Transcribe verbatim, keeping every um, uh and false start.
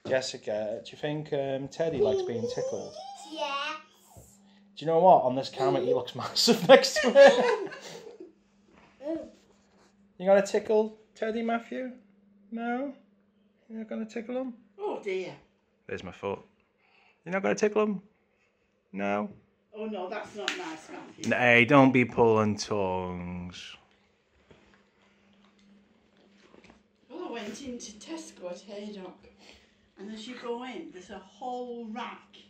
Jessica, do you think um, Teddy likes being tickled? Yes. Do you know what? On this camera, he looks massive next to him. You gonna tickle Teddy, Matthew? No? You're not gonna tickle him? Oh dear. There's my foot. You're not gonna tickle him? No? Oh no, that's not nice, Matthew. Hey, don't be pulling tongues. Well, I went into Tesco at Haydock, and as you go in, there's a whole rack